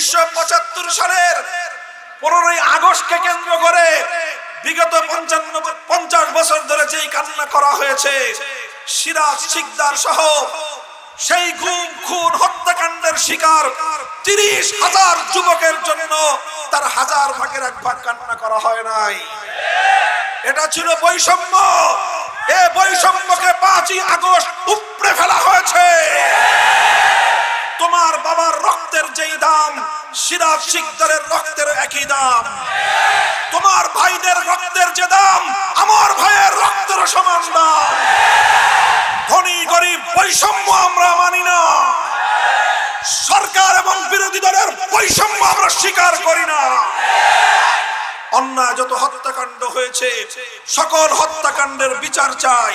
1975 সালের 15ই আগস্টকে কেন্দ্র করে বিগত 50 বছর ধরে যেই কান্না করা হয়েছে, সিরাজ শিকদার সহ সেই গুম খুন হত্যাকাণ্ডের শিকার 30,000 যুবকের জন্য তার 1000 ভাগের 1 ভাগ কান্না করা হয় নাই। এটা ছিল বৈষম্য। এই বৈষম্যকে 5ই আগস্ট উপড়ে ফেলা হয়েছে। তোমার বাবার রক্তের যেই দাম, সিরাজ শিকদারের রক্তের একই দাম। তোমার ভাইদের রক্তের যে দাম, আমার ভাইয়ের রক্তের সমান দাম। ধনী গরিব বৈষম্য আমরা মানি না। সরকার এবং বিরোধী দলের বৈষম্য আমরা স্বীকার করি না। অন্যায় যত হত্যাকাণ্ড হয়েছে, সকল হত্যাকাণ্ডের বিচার চাই।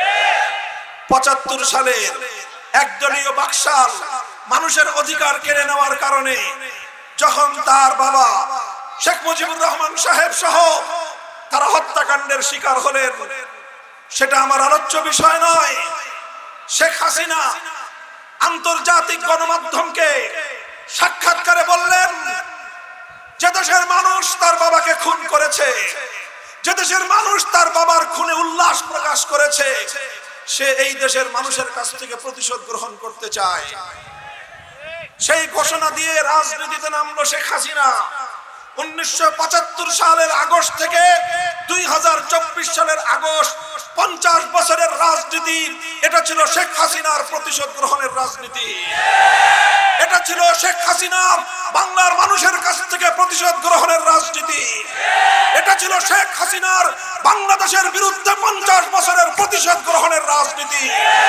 75 সালের একদলীয় বাকশাল মানুষের অধিকার কেড়ে নেওয়ার কারণে যখন তার বাবা শেখ মুজিবুর রহমান সাহেব সহ তারা হত্যাকাণ্ডের শিকার হলেন, সেটা আমার আলোচ্য বিষয় নয়। শেখ হাসিনা আন্তর্জাতিক গণমাধ্যমকে সাক্ষাৎকারে বললেন, যে দেশের মানুষ তার বাবাকে খুন করেছে, যে দেশের মানুষ তার বাবার খুনে উল্লাস প্রকাশ করেছে, সে এই দেশের মানুষের কাছ থেকে প্রতিশোধ গ্রহণ করতে চায়। সেই ঘোষণা দিয়ে রাজনীতিতে নামলো শেখ হাসিনা। 1975 সালের আগস্ট থেকে 2024 সালের আগস্ট, 50 বছরের রাজনীতি। এটা ছিল শেখ হাসিনার প্রতিশোধ গ্রহণের রাজনীতি। এটা ছিল শেখ হাসিনা বাংলার মানুষের কাছ থেকে প্রতিশোধ গ্রহণের রাজনীতি। এটা ছিল শেখ হাসিনার বাংলাদেশের বিরুদ্ধে 50 বছরের প্রতিশোধ গ্রহণের রাজনীতি।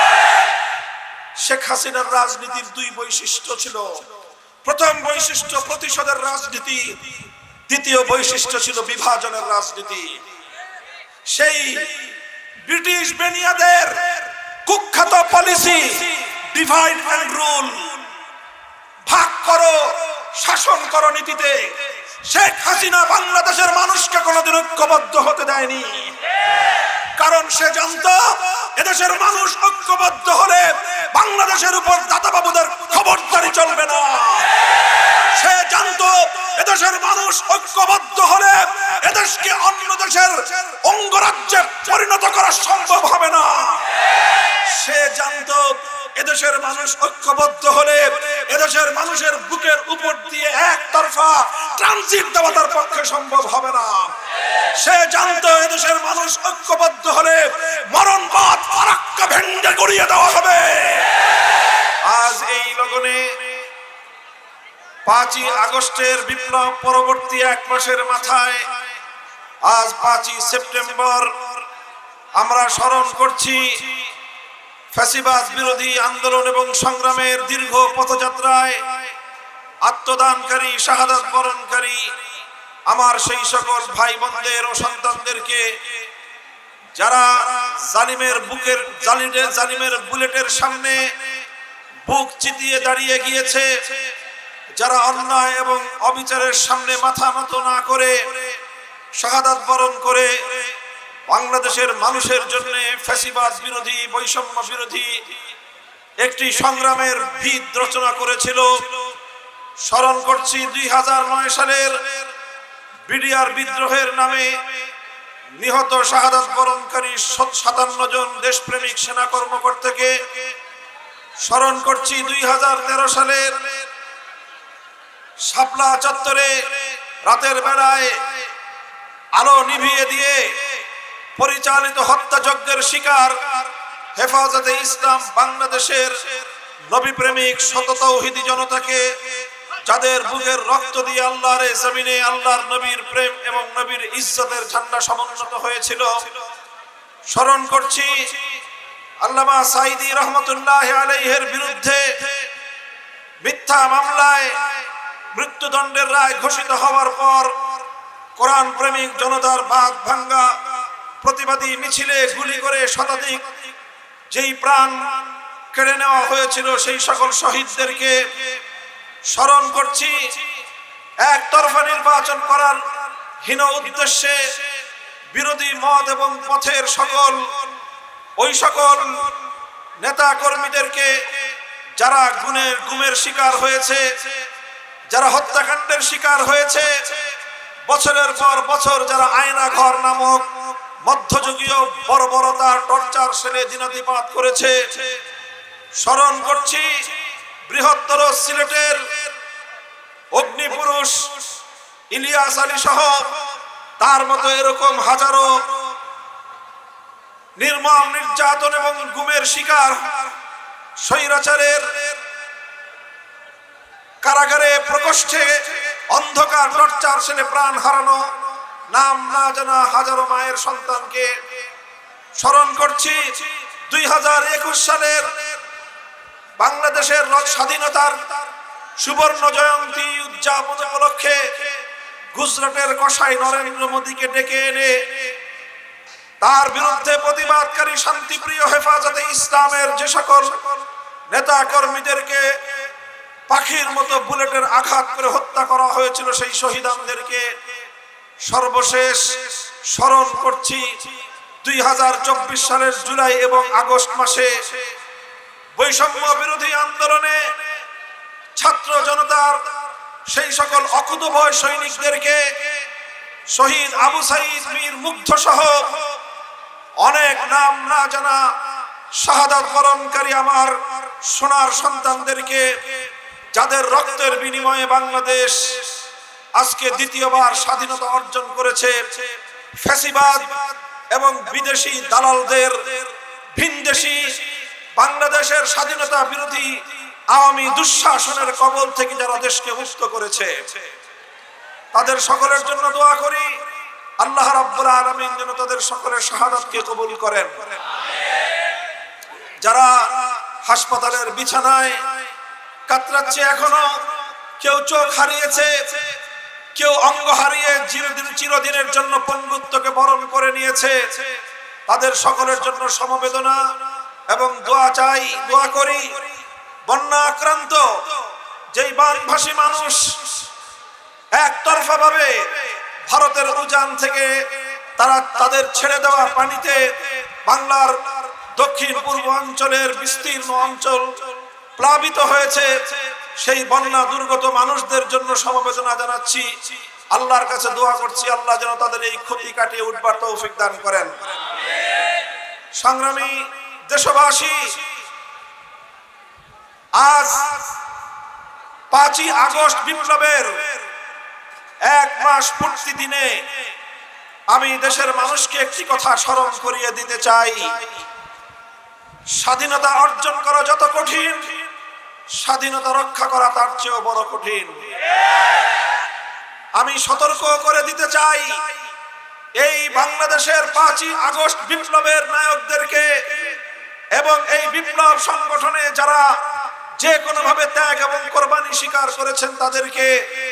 শেখ হাসিনার রাজনীতির 2 বৈশিষ্ট্য ছিল। প্রথম বৈশিষ্ট্য প্রতিশোধের রাজনীতি, দ্বিতীয় বৈশিষ্ট্য ছিল বিভাজনের রাজনীতি। সেই ব্রিটিশ বেনিয়াদের কুখ্যাত পলিসি ডিভাইড এন্ড রুল, ভাগ করো শাসন করো নীতিতে শেখ হাসিনা বাংলাদেশের মানুষকে কোনোদিন ঐক্যবদ্ধ হতে দেয়নি। কারণ সে জানতো এদেশের মানুষ ঐক্যবদ্ধ হলে বাংলাদেশের উপর দাদাবাবুদের খবরদারি চলবে না। সে জানতো এদেশের মানুষ ঐক্যবদ্ধ হলে এদেশকে অন্য দেশের অঙ্গরাজ্যে পরিণত করা সম্ভব হবে না। সে জানতো এদেশের মানুষ ঐক্যবদ্ধ হলে এদেশের মানুষের বুকের উপর দিয়ে একতরফা ট্রানজিট দেওয়া তার পক্ষে সম্ভব হবে না। সে জানতো এদেশের মানুষ ঐক্যবদ্ধ হলে মরণবাদ ফারাক্কা ভেঙে গড়িয়ে দেওয়া হবে। আজ এই লগনে 5ই আগস্টের বিপ্লব পরবর্তী 1 মাসের মাথায় আজ 5ই সেপ্টেম্বর আমরা স্মরণ করছি ফ্যাসিবাদ বিরোধী আন্দোলন এবং সংগ্রামের দীর্ঘ পথযাত্রায় আত্মদানকারী, শাহাদাত বরণকারী আমার সেই সকল ভাই বোনদের ও সন্তানদেরকে যারা জালিমের বুলেটের সামনে বুক চিতিয়ে দাঁড়িয়ে গিয়েছে, যারা অন্যায় এবং অবিচারের সামনে মাথা নত না করে শাহাদাত বরণ করে বাংলাদেশের মানুষের জন্য ফ্যাসিবাদ বিরোধী, বৈষম্য বিরোধী একটি সংগ্রামের ভিত রচনা করেছিল। স্মরণ করছি 2009 সালের বিডিআর বিদ্রোহের নামে নিহত শাহাদাত বরণকারী 57 জন দেশপ্রেমিক সেনা কর্মকর্তাকে। স্মরণ করছি 2013 সালের শাপলা চত্বরে রাতের বেলায় আলো নিভিয়ে দিয়ে পরিচালিত হত্যাযজ্ঞের শিকার হেফাজতে ইসলাম বাংলাদেশের নবী প্রেমিক শত তাওহীদি জনতাকে, যাদের বুকের রক্ত দিয়ে আল্লাহর জমিনে আল্লাহর নবীর প্রেম এবং নবীর ইজ্জতের ঝান্ডা সমুন্নত হয়েছিল। স্মরণ করছি আল্লামা সাঈদী রহমতুল্লাহ আলাইহির বিরুদ্ধে মিথ্যা মামলায় মৃত্যুদণ্ডের রায় ঘোষিত হওয়ার পর কোরআন প্রেমিক জনতার বাঁধ ভাঙ্গা প্রতিবাদী মিছিলে গুলি করে শতাধিক যেই প্রাণ কেড়ে নেওয়া হয়েছিল সেই সকল শহীদদেরকে। স্মরণ করছি একতরফা নির্বাচন করার হীন উদ্দেশ্যে বিরোধী মত এবং পথের ওই সকল নেতা কর্মীদেরকে যারা গুমের শিকার হয়েছে, যারা হত্যাকাণ্ডের শিকার হয়েছে, বছরের পর বছর যারা আয়না ঘর নামক মধ্যযুগীয় বর্বরতা টর্চার সেলে দিনাতিপাত করেছে, স্মরণ করছি বৃহত্তর সিলেটের অগ্নিপুরুষ ইলিয়াস আলী সহ তার মতো এরকম হাজারো নির্মম নির্যাতন এবং গুমের শিকার স্বৈরাচারের কারাগারে প্রকোষ্ঠে অন্ধকার টর্চার সেলে প্রাণ হারানো নাম না জানা হাজারো মায়ের সন্তানকে স্মরণ করছি। 2021 সালের বাংলাদেশের স্বাধীনতার সুবর্ণ জয়ন্তী উদযাপন উপলক্ষে গুজরাটের কসাই নরেন্দ্র মোদীকে ডেকে এনে তার বিরুদ্ধে প্রতিবাদকারী শান্তিপ্রিয় হেফাজতে ইসলামের যে সকল নেতা কর্মীদেরকে পাখির মতো বুলেটের আঘাত করে হত্যা করা হয়েছিল, সেই শহীদদেরকে সর্বশেষ স্মরণ করছি। 2024 সালের জুলাই এবং আগস্ট মাসে বৈষম্য বিরোধী আন্দোলনে ছাত্র জনতার সেই সকল অকুতোভয় সৈনিকদেরকে শহীদ আবু সাইদ মীর মুগ্ধ সহ অনেক নাম না জানা শাহাদাত বরণকারী আমার সোনার সন্তানদেরকে, যাদের রক্তের বিনিময়ে বাংলাদেশ আজকে দ্বিতীয়বার স্বাধীনতা অর্জন করেছে, ফ্যাসিবাদ এবং বিদেশি দালালদের ভিনদেশী বাংলাদেশের স্বাধীনতা বিরোধী আওয়ামী দুঃশাসনের কবল থেকে যারা দেশকে মুক্ত করেছে, তাদের সকলের জন্য দোয়া করি আল্লাহ রাব্বুল আলামিন যেন তাদের সকলের শাহাদাতকে কবুল করেন। যারা হাসপাতালের বিছানায় কাতরাচ্ছে, এখনো কেউ চোখ হারিয়েছে, কেউ অঙ্গ হারিয়ে চিরদিনের জন্য পঙ্গুত্বকে বরণ করে নিয়েছে, তাদের সকলের জন্য সমবেদনা এবং দোয়া চাই, দোয়া করি। বন্যা আক্রান্ত যেই বানভাসী মানুষ একতরফা ভাবে ভারতের উজান থেকে তারা তাদের ছেড়ে দেওয়া পানিতে বাংলার দক্ষিণ পূর্বাঞ্চলের বিস্তীর্ণ অঞ্চল প্লাবিত হয়েছে, সেই বন্যা দুর্গত মানুষদের জন্য সমবেদনা জানাচ্ছি। আল্লাহর কাছে দোয়া করছি আল্লাহ যেন তাদের এই ক্ষতি কাটিয়ে উঠবার তৌফিক দান করেন। সংগ্রামী দেশবাসী, আজ 5ই আগস্ট বিপ্লবের 1 মাস পূর্তি দিনে আমি দেশের মানুষকে একটি কথা স্মরণ করিয়ে দিতে চাই। স্বাধীনতা অর্জন করা যত কঠিন, স্বাধীনতা রক্ষা করা তার চেয়েও বড় কঠিন। আমি সতর্ক করে দিতে চাই এই বাংলাদেশের 5ই আগস্ট বিপ্লবের নায়কদেরকে এবং এই বিপ্লব সংগঠনে যারা যে কোনো ভাবে ত্যাগ এবং কোরবানি স্বীকার করেছেন তাদেরকে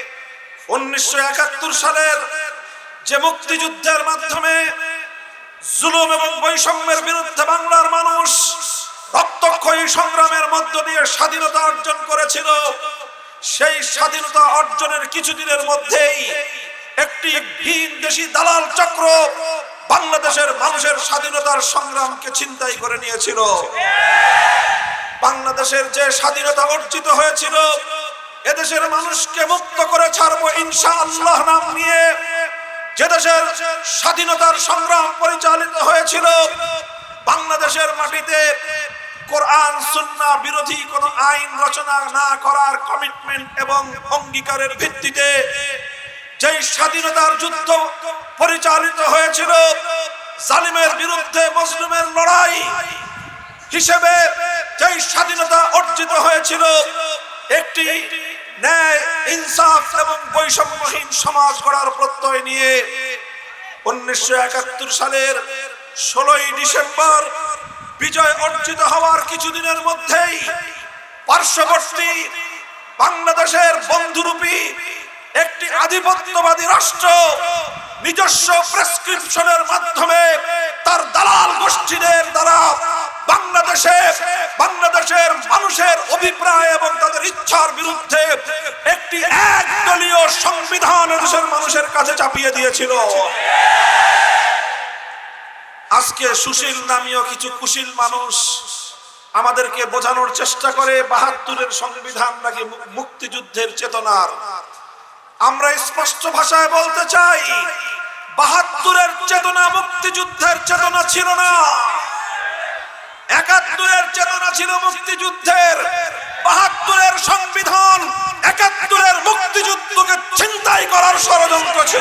1971 সালের যে মুক্তিযুদ্ধের মাধ্যমে জুলুম এবং বৈষম্যের বিরুদ্ধে বাংলার মানুষ রক্তক্ষয়ী সংগ্রামের মধ্য দিয়ে স্বাধীনতা অর্জন করেছিল, সেই স্বাধীনতা অর্জনের কিছুদিনের মধ্যেই একটি ভিনদেশী দালাল চক্র বাংলাদেশের মানুষের স্বাধীনতার সংগ্রামকে ছিনতাই করে নিয়েছিল। বাংলাদেশের যে স্বাধীনতা অর্জিত হয়েছিল, এদেশের মানুষকে মুক্ত করে ছাড়বো ইনশাআল্লাহ নাম নিয়ে যে দেশের স্বাধীনতার সংগ্রাম পরিচালিত হয়েছিল, বাংলাদেশের মাটিতে কোরআন সুন্নাহ বিরোধী কোন আইন রচনা না করার কমিটমেন্ট এবং অঙ্গীকারের ভিত্তিতে যে স্বাধীনতার যুদ্ধ পরিচালিত হয়েছিল, জালিমের বিরুদ্ধে মজলুমের লড়াই হিসেবে যে স্বাধীনতা অর্জিত হয়েছিল, একটি ন্যায় ইনসাফ এবং বৈষম্যহীন সমাজ গড়ার প্রত্যয় নিয়ে 1971 সালের 16ই ডিসেম্বর বিজয় অর্জিত হওয়ার কিছুদিনের মধ্যেই পার্শ্ববর্তী বাংলাদেশের বন্ধুরূপী একটি আধিপত্যবাদী রাষ্ট্র নিজস্ব প্রেসক্রিপশনের মাধ্যমে তার দালাল গোষ্ঠীদের দ্বারা বাংলাদেশের মানুষের অভিপ্রায় এবং তাদের ইচ্ছার বিরুদ্ধে একটি একদলীয় সংবিধান দেশের মানুষের কাছে চাপিয়ে দিয়েছিল। আজকে সুশীল নামীয় কিছু কুশীল মানুষ আমাদেরকে বোঝানোর চেষ্টা করে 72-এর সংবিধান নাকি মুক্তিযুদ্ধের চেতনার। আমরা স্পষ্ট ভাষায় বলতে চাই, ৭২-এর চেতনা মুক্তিযুদ্ধের চেতনা ছিল না, ৭১-এর চেতনা ছিল মুক্তিযুদ্ধের। ৭২-এর সংবিধান ৭১-এর মুক্তিযুদ্ধকে ছিনতাই করার ষড়যন্ত্র ছিল।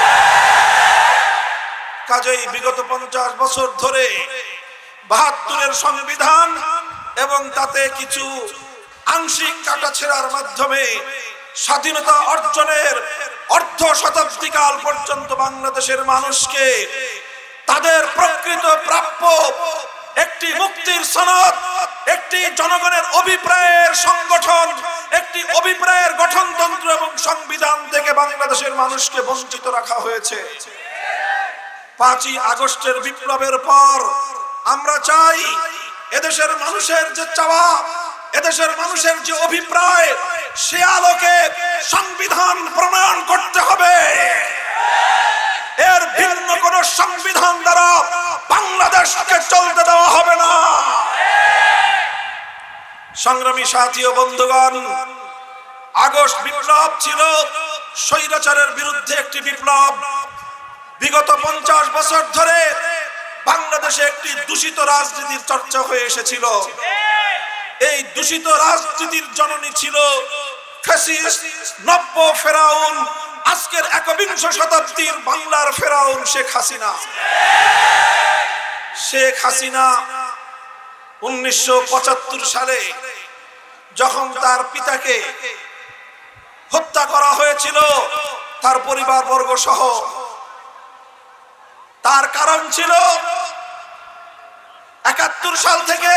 কাজেই বিগত ৫০ বছর ধরে ৭২-এর সংবিধান এবং তাতে কিছু আংশিক কাটাছেঁড়ার মাধ্যমে স্বাধীনতা অর্জনের অর্ধ শতাব্দীকাল পর্যন্ত বাংলাদেশের মানুষকে তাদের প্রকৃত প্রাপ্য একটি মুক্তির সনদ, একটি জনগণের অভিপ্রায়ের সংগঠন, একটি অভিপ্রায়ের গঠনতন্ত্র এবং সংবিধান থেকে বাংলাদেশের মানুষকে বঞ্চিত রাখা হয়েছে। ৫ই আগস্টের বিপ্লবের পর আমরা চাই এদেশের মানুষের যে চাওয়া, এদেশের মানুষের যে অভিপ্রায়, সে আলোকে সংবিধান প্রণয়ন করতে হবে। এর ভিন্ন কোন সংবিধান দ্বারা বাংলাদেশকে চলতে দেওয়া হবে না। সংগ্রামী সাথী ও বন্ধুগণ, আগস্ট বিপ্লব ছিল স্বৈরাচারের বিরুদ্ধে একটি বিপ্লব। বিগত ৫০ বছর ধরে বাংলাদেশে একটি দূষিত রাজনীতির চর্চা হয়ে এসেছিল। এই দূষিত রাজনীতির জননী ছিল ফ্যাসিস্ট নব্য ফেরাউন, আজকের ১বিংশ শতাব্দীর বাংলার ফেরাউন শেখ হাসিনা। শেখ হাসিনা ১৯৭৫ সালে যখন তার পিতাকে হত্যা করা হয়েছিল তার পরিবারবর্গ সহ, তার কারণ ছিল ৭১ সাল থেকে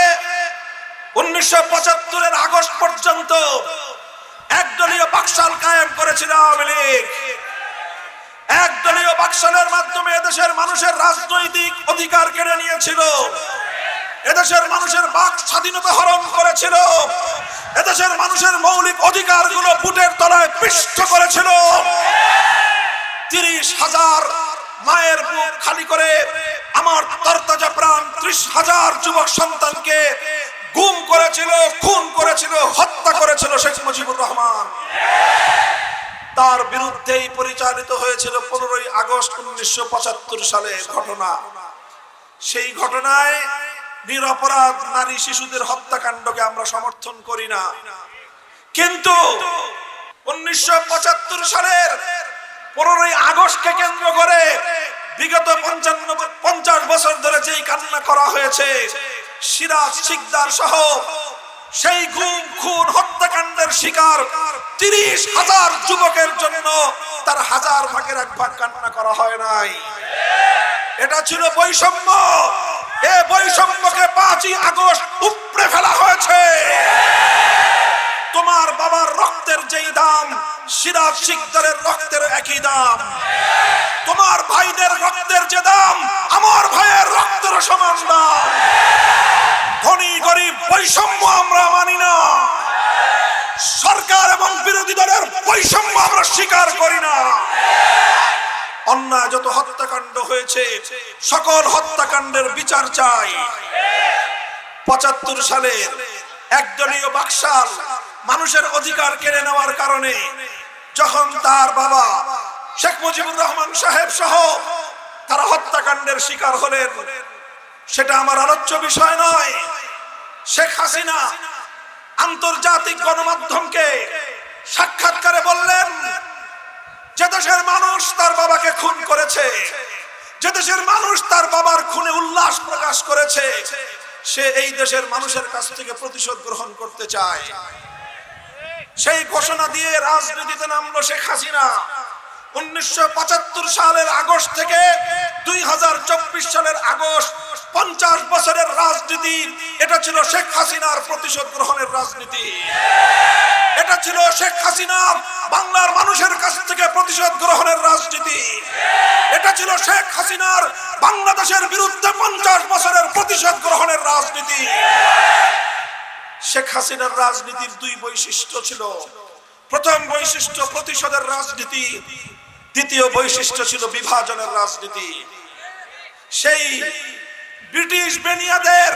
১৯৭৫-এর আগস্ট পর্যন্ত একদলীয় বাকশাল কায়েম করেছিল আওয়ামী লীগ। একদলীয় বাকশালের মাধ্যমে এদেশের মানুষের রাজনৈতিক অধিকার কেড়ে নিয়েছিল, এদেশের মানুষের বাক স্বাধীনতা হরণ করেছিল, এদেশের মানুষের মৌলিক অধিকারগুলো বুটের তলায় পিষ্ট করেছিল। ৩০,০০০ মায়ের বুক খালি করে আমার তরতাজা প্রাণ ৩০,০০০ যুবক সন্তানকে গুম করেছিল, খুন করেছিল, হত্যা করেছিল শেখ মুজিবুর রহমান। তার বিরুদ্ধেই পরিচালিত হয়েছিল ১৫ই আগস্ট ১৯৭৫ সালের ঘটনা। সেই ঘটনায় নিরপরাধ নারী শিশুদের হত্যাকাণ্ডকে আমরা সমর্থন করি না, কিন্তু ১৯৭৫ সালের ১৫ই আগস্টকে কেন্দ্র করে বিগত ৫০ বছর ধরে যেই কান্না করা হয়েছে, সিরাজ শিকদার সহ সেই গুম খুন হত্যাকাণ্ডের শিকার ৩০,০০০ যুবকের জন্য তার ১০০০ ভাগের ১ ভাগ কান্না করা হয় নাই। এটা ছিল বৈষম্য। এই বৈষম্যকে ৫ই আগস্ট উপড়ে ফেলা হয়েছে। তোমার বাবার রক্তের যেই দাম, সিরাজ শিকদারের রক্তের একই দাম। তোমার ভাইদের রক্তের যে দাম, আমার ভাইয়ের রক্তের সমান দাম। ধনী গরিব বৈষম্য আমরা মানি না। সরকার এবং বিরোধী দলের বৈষম্য আমরা স্বীকার করি না। অন্যায় যত হত্যাকাণ্ড হয়েছে সকল হত্যাকাণ্ডের বিচার চাই। ৭৫ সালের একদলীয় বাকশাল মানুষের অধিকার কেড়ে নেওয়ার কারণে যখন তার বাবা শেখ মুজিবুর রহমান সাহেব সহ তারা হত্যাকাণ্ডের শিকার হলেন, সেটা আমার আলোচ্য বিষয় নয়। শেখ হাসিনা আন্তর্জাতিক গণমাধ্যমকে সাক্ষাৎকারে বললেন, যে দেশের মানুষ তার বাবাকে খুন করেছে, যে দেশের মানুষ তার বাবার খুনে উল্লাস প্রকাশ করেছে, সে এই দেশের মানুষের কাছ থেকে প্রতিশোধ গ্রহণ করতে চায়। সেই ঘোষণা দিয়ে রাজনীতিতে নামলো শেখ হাসিনা। ১৯৭৫ সালের আগস্ট থেকে ২০২৪ সালের আগস্ট ৫০ বছরের রাজনীতি, এটা ছিল শেখ হাসিনার প্রতিশোধ গ্রহণের রাজনীতি। এটা ছিল শেখ হাসিনা বাংলার মানুষের কাছ থেকে প্রতিশোধ গ্রহণের রাজনীতি। এটা ছিল শেখ হাসিনার বাংলাদেশের বিরুদ্ধে ৫০ বছরের প্রতিশোধ গ্রহণের রাজনীতি। শেখ হাসিনার রাজনীতির ২ বৈশিষ্ট্য ছিল। প্রথম বৈশিষ্ট্য প্রতিশোধের রাজনীতি, দ্বিতীয় বৈশিষ্ট্য ছিল বিভাজনের রাজনীতি। সেই ব্রিটিশ বেনিয়াদের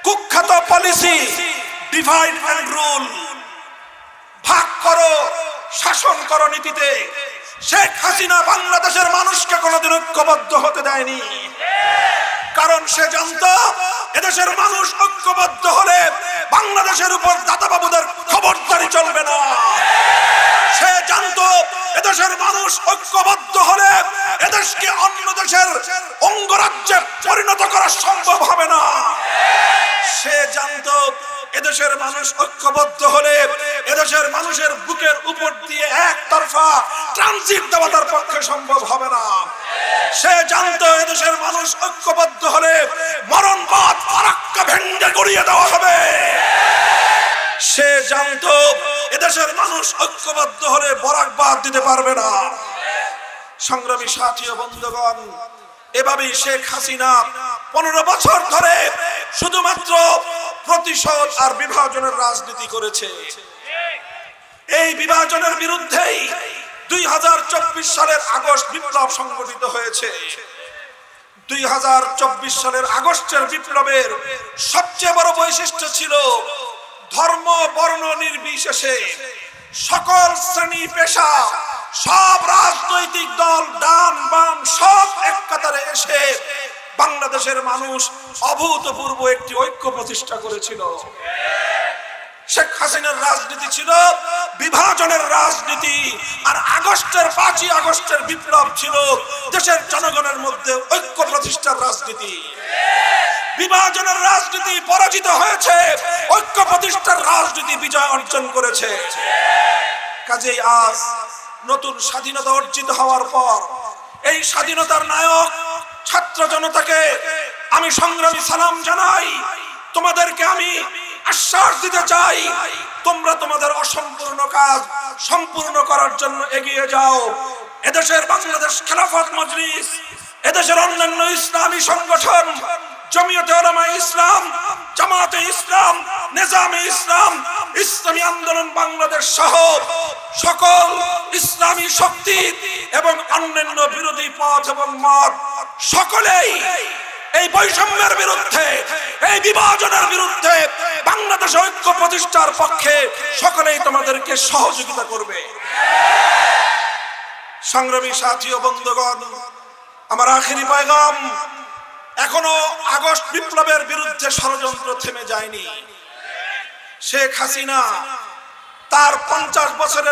কুখ্যাত পলিসি ডিভাইড এন্ড রুল, ভাগ করো শাসন কর নীতিতে শেখ হাসিনা বাংলাদেশের মানুষকে কোনোদিন ঐক্যবদ্ধ হতে দেয়নি। কারণ সে জানতো এদেশের মানুষ ঐক্যবদ্ধ হলে বাংলাদেশের উপর দাদাবাবুদের খবরদারি চলবে না। সে জানতো এদেশের মানুষ ঐক্যবদ্ধ হলে এদেশকে অন্য দেশের অঙ্গরাজ্যে পরিণত করা সম্ভব হবে না। সে জানতো এদেশের মানুষ ঐক্যবদ্ধ হলে এদেশের মানুষের বুকের উপর দিয়ে একতরফা ট্রানজিট দেওয়া তার পক্ষে সম্ভব হবে না। সে জানতো এদেশের মানুষ ঐক্যবদ্ধ হলে মরণপথ ফারাক্কা ভেঙে গড়িয়ে দেওয়া হবে। সে জানতো এদেশের মানুষ ঐক্যবদ্ধ হলে বরাক বাদ দিতে পারবে না। সংগ্রামী সাথী ও বন্ধুগণ, এভাবেই শেখ হাসিনা 15 বছর ধরে শুধুমাত্র প্রতিশোধ আর বিভাজনের রাজনীতি করেছে। এই বিভাজনের বিরুদ্ধেই 2024 সালের আগস্ট বিপ্লব সংগঠিত হয়েছে। 2024 সালের আগস্টের বিপ্লবের সবচেয়ে বড় বৈশিষ্ট্য ছিল ধর্ম বর্ণ নির্বিশেষে সকল শ্রেণী পেশা সব রাজনৈতিক দল ডান বাম সব এক কাতারে এসে বাংলাদেশের মানুষ অভূতপূর্ব একটি ঐক্য প্রতিষ্ঠা করেছিল। শেখ হাসিনার রাজনীতি ছিল বিভাজনের রাজনীতি, আর 5ই আগস্টের বিপ্লব ছিল দেশের জনগণের মধ্যে ঐক্য প্রতিষ্ঠার রাজনীতি। বিভাজনের রাজনীতি পরাজিত হয়েছে, ঐক্য প্রতিষ্ঠার রাজনীতি বিজয় অর্জন করেছে। কাজেই আজ নতুন স্বাধীনতা অর্জিত হওয়ার পর এই স্বাধীনতার নায়ক ছাত্র জনতাকে আমি সংগ্রামী সালাম জানাই। তোমাদেরকে আমি আশ্বাস দিতে চাই, তোমরা তোমাদের অসম্পূর্ণ কাজ সম্পূর্ণ করার জন্য এগিয়ে যাও। এদেশের বাংলাদেশ খেলাফত মজলিস, এদেশের অন্যান্য ইসলামী সংগঠন, জমিয়তে উলামায়ে ইসলাম, জামাতে ইসলাম, নিজামে ইসলাম, ইসলামী আন্দোলন বাংলাদেশ সহ সকল ইসলামী শক্তি এবং অন্যান্য বিরোধী পথ এবং মত সকলেই এই বৈষম্যের বিরুদ্ধে, এই বিভাজনের বিরুদ্ধে বাংলাদেশ ঐক্য প্রতিষ্ঠার পক্ষে সকলেই তোমাদেরকে সহযোগিতা করবে। সংগ্রামী সাথী ও বন্ধুগণ, আমার আখেরি পয়গাম, এখনো আগস্ট বিপ্লবের বিরুদ্ধে ষড়যন্ত্র থেমে যায়নি। শেখ হাসিনা তার 50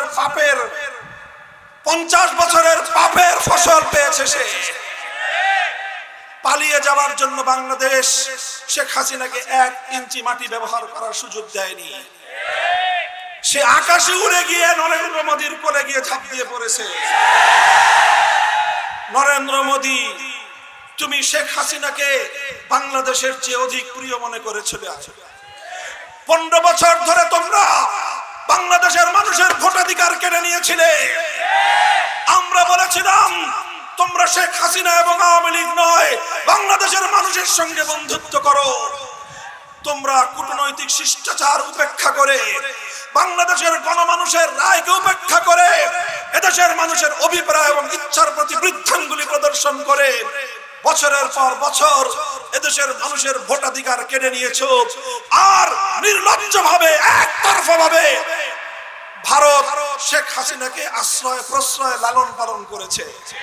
বছরের পাপের ফসল পেয়েছে। সে পালিয়ে যাওয়ার জন্য বাংলাদেশ শেখ হাসিনাকে 1 ইঞ্চি মাটি ব্যবহার করার সুযোগ দেয়নি। সে আকাশে উড়ে গিয়ে নরেন্দ্র মোদীর কোলে গিয়ে ঝাঁপ দিয়ে পড়েছে। নরেন্দ্র মোদী, তুমি শেখ হাসিনাকে বাংলাদেশের চেয়ে অধিক প্রিয় মনে করেছিলে। 15 বছর ধরে তোমরা বাংলাদেশের মানুষের ভোটাধিকার কেড়ে নিয়েছিলে। আমরা বলেছিলাম তোমরা শেখ হাসিনা এবং আওয়ামী লীগ নয়, বাংলাদেশের মানুষের সঙ্গে বন্ধুত্ব করো। তোমরা কূটনৈতিক শিষ্টাচার উপেক্ষা করে, বাংলাদেশের গণমানুষের রায়কে উপেক্ষা করে, এদেশের মানুষের অভিপ্রায় এবং ইচ্ছার প্রতি বৃদ্ধাঙ্গুলি প্রদর্শন করে বছরের পর বছর এদেশের মানুষের ভোটাধিকার কেড়ে নিয়েছো। আর নির্লজ্জভাবে একতরফাভাবে ভারত শেখ হাসিনাকে আশ্রয় প্রশ্রয় লালন পালন করেছে।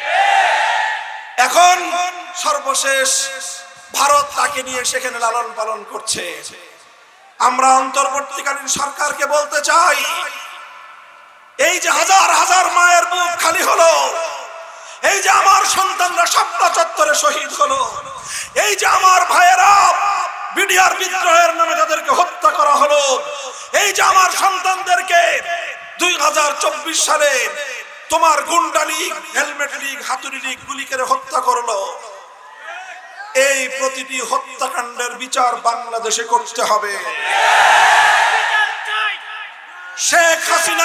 এখন সর্বশেষ ভারত তাকে নিয়ে সেখানে লালন পালন করছে। আমরা অন্তর্বর্তীকালীন সরকারকে বলতে চাই, এই যে হাজার হাজার মায়ের বুক খালি হলো, এই যে আমার সন্তানরা শাপলা চত্বরে শহীদ হলো, এই যে আমার ভাইয়েরা বিডিআর বিদ্রোহের নামে তাদেরকে হত্যা করা হলো, এই যে আমার সন্তানদেরকে 2024 সালে তোমার গুন্ডা লীগ, হেলমেট লীগ, হাতুড়ি লীগ গুলি করে হত্যা করলো, এই প্রতিটি হত্যাকাণ্ডের বিচার বাংলাদেশে করতে হবে। শেখ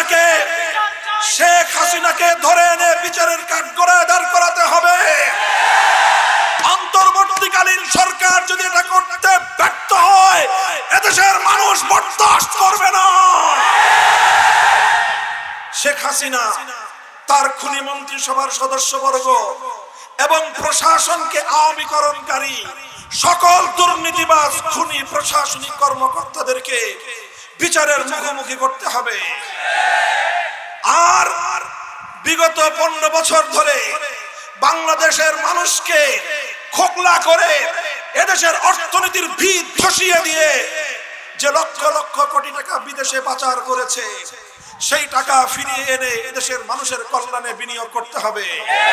হাসিনাকে ধরে এনে বিচারের কাঠগড়ায় দাঁড় করাতে হবে। অন্তর্বর্তীকালীন সরকার যদি এটা করতে ব্যর্থ হয়, এদেশের মানুষ বরদাস্ত করবে না। শেখ হাসিনা তার খুনি মন্ত্রিসভার সদস্যবর্গ এবং প্রশাসনকে আওয়ামীকরণকারী সকল দুর্নীতিবাজ খুনি প্রশাসনিক কর্মকর্তাদেরকে বিচারের মুখোমুখি করতে হবে। আর বিগত 15 বছর ধরে বাংলাদেশের মানুষকে খোকলা করে এদেশের অর্থনীতির ভিত ধসিয়ে দিয়ে যে লক্ষ লক্ষ কোটি টাকা বিদেশে পাচার করেছে, সেই টাকা ফিরিয়ে এনে এদেশের মানুষের কল্যাণে বিনিয়োগ করতে হবে।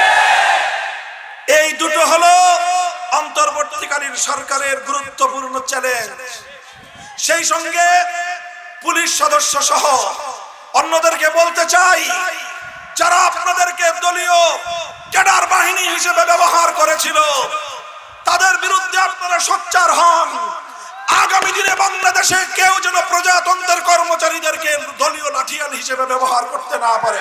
এই দুটো হলো অন্তর্বর্তীকালীন সরকারের গুরুত্বপূর্ণ চ্যালেঞ্জ। সেই সঙ্গে পুলিশ সদস্য সহ অন্যদেরকে বলতে চাই, যারা আপনাদেরকে দলীয় ক্যাডার বাহিনী হিসেবে ব্যবহার করেছিল, তাদের বিরুদ্ধে আপনারা সোচ্চার হন। আগামী দিনে বাংলাদেশে কেউ যেন প্রজাতন্ত্রের কর্মচারীদেরকে দলীয় লাঠিয়াল হিসেবে ব্যবহার করতে না পারে।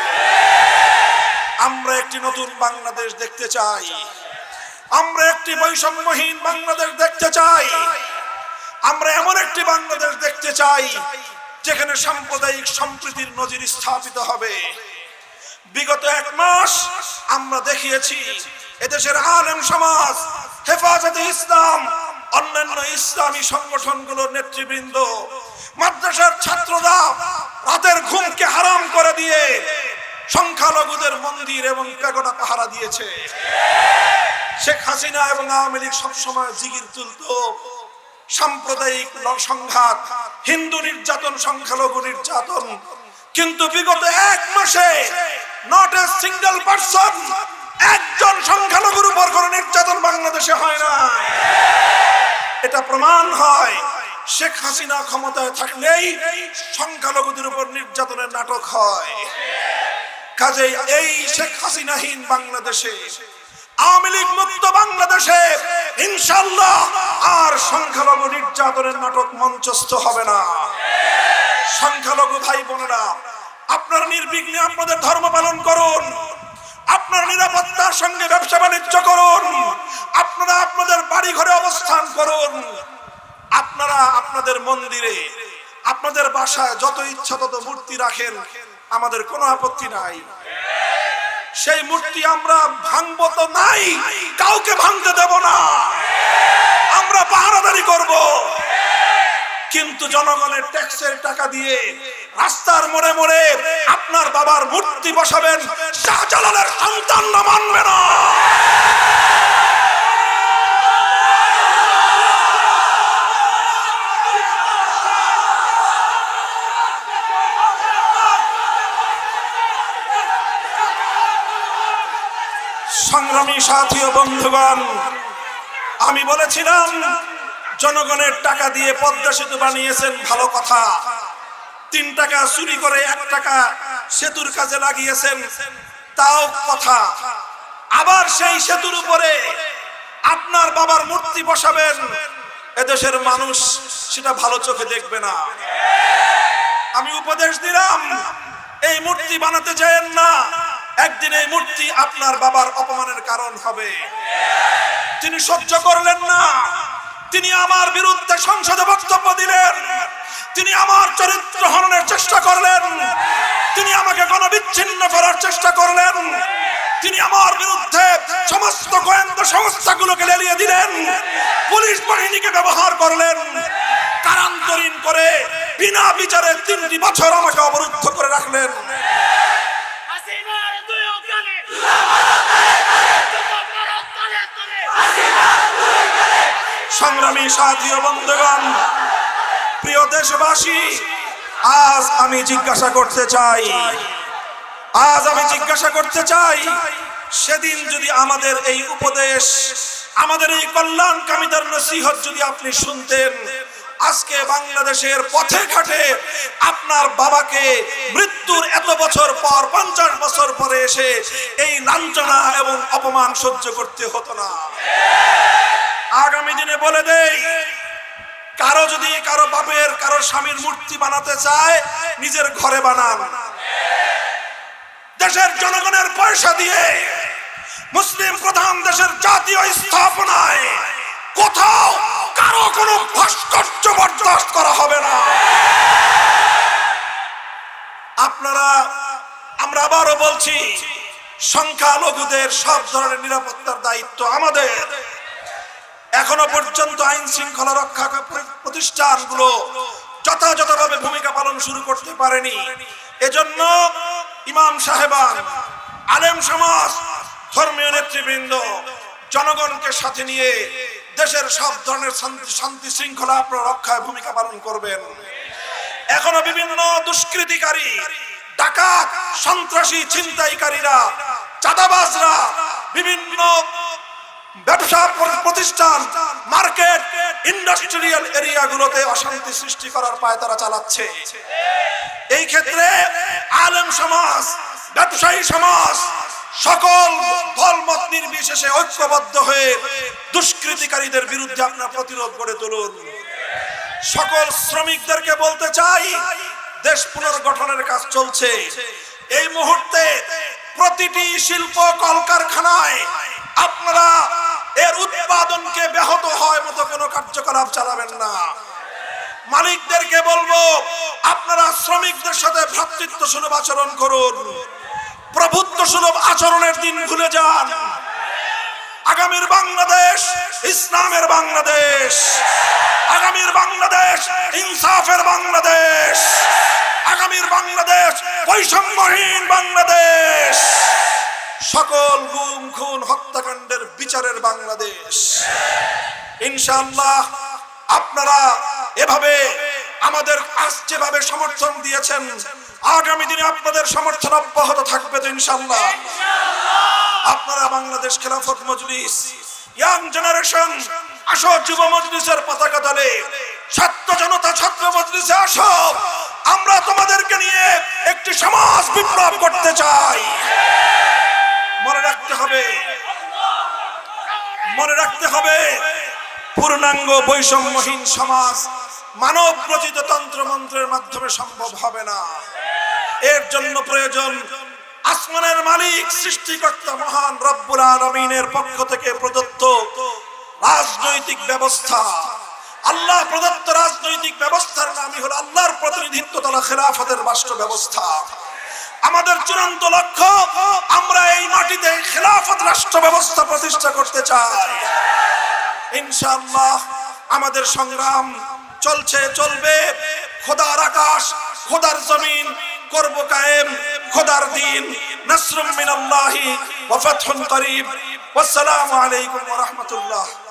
আমরা একটি নতুন বাংলাদেশ দেখতে চাই, আমরা একটি বৈষম্যহীন বাংলাদেশ দেখতে চাই, আমরা এমন একটি বাংলাদেশ দেখতে চাই যেখানে সাম্প্রদায়িক সম্প্রীতির নজির স্থাপিত হবে। বিগত 1 মাস আমরা দেখিয়েছি এদেশের আলেম সমাজ, হেফাজতে ইসলাম, অন্যান্য ইসলামী সংগঠনগুলোর নেতৃবৃন্দ, মাদ্রাসার ছাত্ররা রাতের ঘুমকে হারাম করে দিয়ে সংখ্যালঘুদের মন্দির এবং প্যাগোডা পাহারা দিয়েছে। শেখ হাসিনা এবং আওয়ামী লীগ সবসময় জিগির তুলতো সাম্প্রদায়িক সংঘাত, হিন্দু নির্যাতন, সংখ্যালঘু নির্যাতন, কিন্তু বিগত 1 মাসে নট এ সিঙ্গেল পারসন, একজন সংখ্যালঘুর উপর কোনো নির্যাতন বাংলাদেশে হয় না। এটা প্রমাণ হয় শেখ হাসিনা ক্ষমতায় থাকলেই সংখ্যালঘুদের উপর নির্যাতনের নাটক হয়। কাজেই এই শেখ হাসিনাহীন বাংলাদেশে, আওয়ামী লীগ মুক্ত বাংলাদেশে ইনশাআল্লাহ আর সংখ্যালঘু নির্যাতনের নাটক মঞ্চস্থ হবে না। সংখ্যালঘু ভাই বোনেরা, আপনারা নির্বিঘ্নে আপনাদের ধর্ম পালন করুন, আপনারা নিরাপত্তার সঙ্গে ব্যবসা বাণিজ্য করুন, আপনারা আপনাদের বাড়ি ঘরে অবস্থান করুন, আপনারা আপনাদের মন্দিরে, আপনাদের বাসায় যত ইচ্ছা তত মূর্তি রাখেন, আমাদের কোনো আপত্তি নাই। সেই মূর্তি আমরা ভাঙবো তো নাই, কাউকে ভাঙতে দেব না, আমরা পাহারাদারি করব। কিন্তু জনগণের ট্যাক্সের টাকা দিয়ে রাস্তার মোড়ে মোড়ে আপনার বাবার মূর্তি বসাবেন, শাহজালালের সন্তানরা মানবে না। সংগ্রামী সাথী ও বন্ধুগণ, আমি বলেছিলাম জনগণের টাকা দিয়ে পদ্মা সেতু বানিয়েছেন, ভালো কথা। 3 টাকা চুরি করে 1 টাকা সেতুর কাজে লাগিয়েছেন, তাও কথা। আবার সেই সেতুর উপরে আপনার বাবার মূর্তি বসাবেন, এদেশের মানুষ সেটা ভালো চোখে দেখবে না। আমি উপদেশ দিলাম, এই মূর্তি বানাতে চাইেন না, একদিন এই মূর্তি আপনার বাবার অপমানের কারণ হবে। তিনি সহ্য করলেন না, তিনি আমার বিরুদ্ধে সংসদে বক্তব্য দিলেন, তিনি আমার চরিত্র হননের চেষ্টা করলেন, তিনি আমাকে গণবিচ্ছিন্ন করার চেষ্টা করলেন, তিনি আমার বিরুদ্ধে সমস্ত গোয়েন্দা সংস্থাগুলোকে লেলিয়ে দিলেন, পুলিশ বাহিনীকে ব্যবহার করলেন, কারান্তরীণ করে বিনা বিচারে 3টি বছর আমাকে অবরুদ্ধ করে রাখলেন। সংগ্রামী সাথী ও বন্ধুগণ, প্রিয় দেশবাসী, আজ আমি জিজ্ঞাসা করতে চাই, সেদিন যদি আমাদের এই উপদেশ, আমাদের এই কল্যাণকামীদের নসিহত যদি আপনি শুনতেন, আজকে বাংলাদেশের পথে ঘাটে আপনার বাবাকে মৃত্যুর এত বছর পর, 50 বছর পরে এসে এই লাঞ্ছনা এবং অপমান সহ্য করতে হতো না। আগামী দিনে বলে দেই, কারো যদি কারো বাপের, কারো স্বামীর মূর্তি বানাতে চায়, নিজের ঘরে বানান। দেশের জনগণের পয়সা দিয়ে মুসলিম প্রধান দেশের জাতীয় স্থাপনায় কোথাও কারো কোনো ভাস্কর্য বরদাস্ত করা হবে না। আমরা আবারও বলছি, সংখ্যালঘুদের সব ধরনের নিরাপত্তার দায়িত্ব আমাদের। এখনো পর্যন্ত আইন শৃঙ্খলা রক্ষা প্রতিষ্ঠানগুলো যথাযথভাবে ভূমিকা পালন শুরু করতে পারেনি। এজন্য ইমাম সাহেবান, আলেম সমাজ, ধর্মীয় নেতৃবৃন্দ জনগণকে সাথে নিয়ে দেশের সব ধরনের শান্তি শৃঙ্খলা রক্ষায় ভূমিকা পালন করবেন। এখনো বিভিন্ন দুষ্কৃতিকারী, ডাকাত, সন্ত্রাসী, ছিনতাইকারীরা, চাঁদাবাজরা বিভিন্ন ব্যবসা প্রতিষ্ঠান, মার্কেট, ইন্ডাস্ট্রিয়াল এরিয়াগুলোতে অশান্তি সৃষ্টি করার পায়তারা চালাচ্ছে। এই ক্ষেত্রে আলেম সমাজ, ব্যবসায়ী সমাজ সকল দলমত নির্বিশেষে ঐক্যবদ্ধ হয়ে দুষ্কৃতিকারীদের বিরুদ্ধে আপনারা প্রতিরোধ গড়ে তুলুন। সকল শ্রমিকদেরকে বলতে চাই, দেশ পুনর্গঠনের কাজ চলছে। এই মুহূর্তে প্রতিটি শিল্প কলকারখানায় আপনারা এর উৎপাদনকে ব্যাহত হয় মতো কোনো কার্যকলাপ চালাবেন না। মালিকদেরকে বলবো, আপনারা শ্রমিকদের সাথে ভ্রাতৃত্ব সুলভ আচরণ করুন। প্রভুত্ব সুলভ আচরণের দিন ভুলে যান। আগামীর বাংলাদেশ ইসলামের বাংলাদেশ, আগামীর বাংলাদেশ ইনসাফের বাংলাদেশ, আগামীর বাংলাদেশ বৈষম্যহীন বাংলাদেশ, সকল গুম খুন হত্যাকাণ্ডের বিচারের বাংলাদেশ। ইনশাআল্লাহ আপনারা এভাবে আমাদের আজ যেভাবে সমর্থন দিয়েছেন, আগামী দিনে আপনাদের সমর্থন অব্যাহত থাকবে তো ইনশাআল্লাহ। আপনারা বাংলাদেশ খেলাফত মজলিস, ইয়াং জেনারেশন, আসো যুব মজলিসের পতাকা তলে, ছাত্র জনতা ছাত্র মজলিসে আসো, আমরা তোমাদেরকে নিয়ে একটি সমাজ বিপ্লব করতে চাই। মনে রাখতে হবে, মনে রাখতে হবে, পূর্ণাঙ্গ বৈষম্যহীন সমাজ মানব রচিত তন্ত্রমন্ত্রের মাধ্যমে সম্ভব হবে না। এর জন্য প্রয়োজন আসমানের মালিক সৃষ্টিকর্তা মহান রব্বুল আলামিনের পক্ষ থেকে প্রদত্ত রাজনৈতিক ব্যবস্থা। আল্লাহ প্রদত্ত রাজনৈতিক ব্যবস্থার নামই হলো আল্লাহর প্রতিনিধিত্ব তথা খেলাফতের রাষ্ট্র ব্যবস্থা। আমাদের চূড়ান্ত লক্ষ্য, আমরা এই মাটিতে খেলাফত রাষ্ট্র ব্যবস্থা প্রতিষ্ঠা করতে চাই। ইনশাআল্লাহ আমাদের সংগ্রাম চলছে, চলবে। খোদার আকাশ, খোদার জমিন করব কায়েম, খোদার দিন। নাসরুম মিনাল্লাহি ওয়া ফাতহুন করিব। ওয়াসসালামু আলাইকুম ওয়া রাহমাতুল্লাহ।